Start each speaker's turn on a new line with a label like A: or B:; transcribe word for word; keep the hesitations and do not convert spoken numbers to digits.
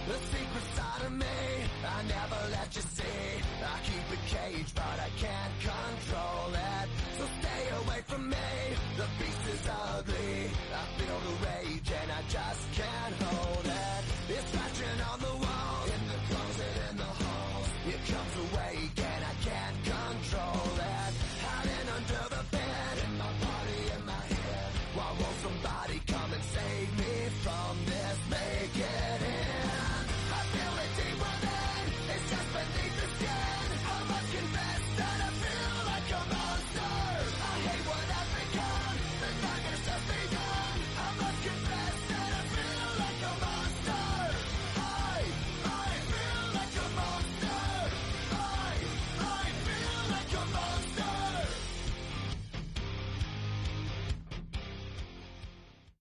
A: the secret side of me I never let you see. I keep it caged, but I can't control it. So stay away from me, the beast is ugly. I feel the rage and I just can't hold it.